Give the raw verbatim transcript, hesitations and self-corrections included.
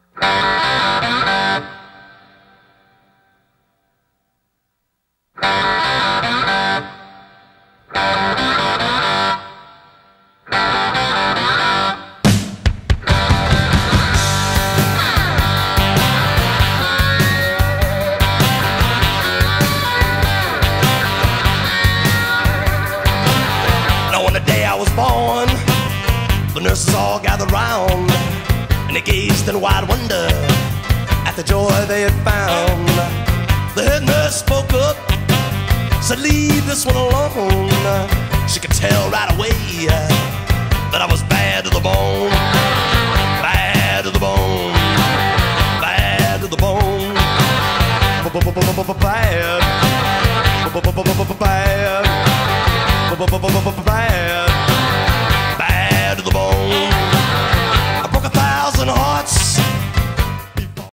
Born, the nurses all gathered round, and they gazed in wide wonder at the joy they had found. The head nurse spoke up, said, "Leave this one alone." She could tell right away that I was bad to the bone.